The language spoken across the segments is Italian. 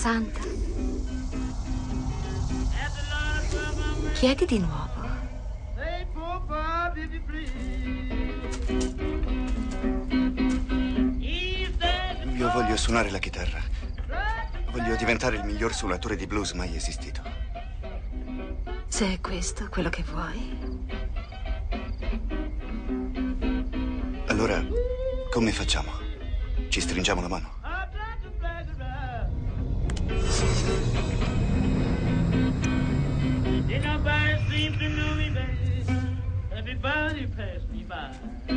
Santa. Chiedi di nuovo. Io voglio suonare la chitarra. Voglio diventare il miglior suonatore di blues mai esistito. Se è questo quello che vuoi. Allora, come facciamo? Ci stringiamo la mano? Everybody pass me by.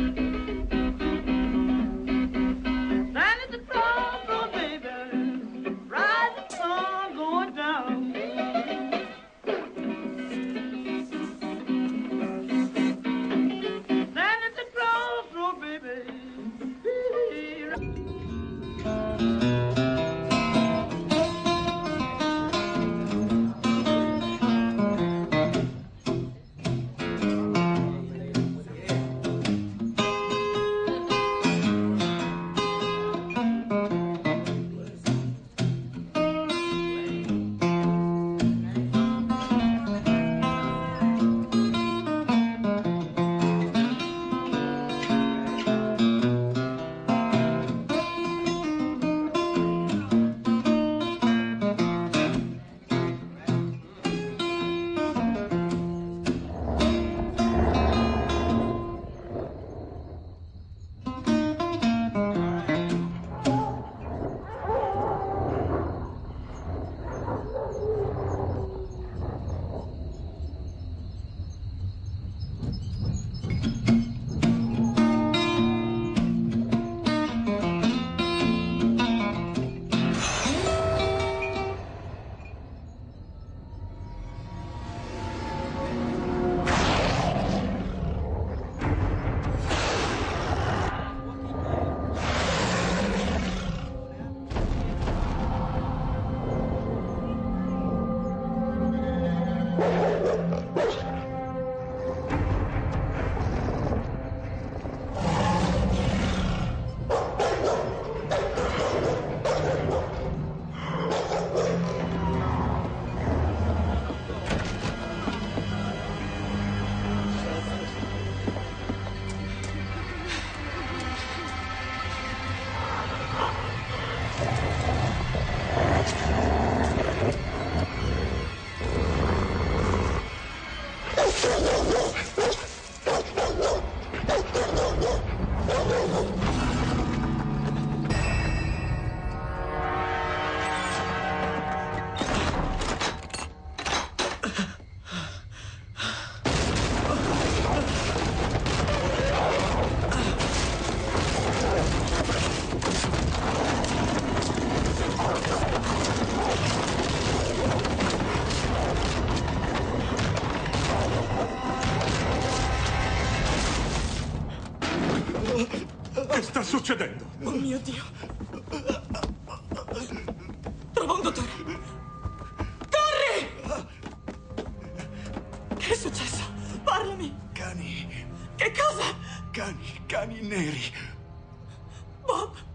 Down at the crossroad, baby, ride the sun going down. Down at the crossroad, baby. Che sta succedendo? Oh mio Dio! Trova un dottore! Corri! Che è successo? Parlami! Cani. Che cosa? Cani neri. Bob!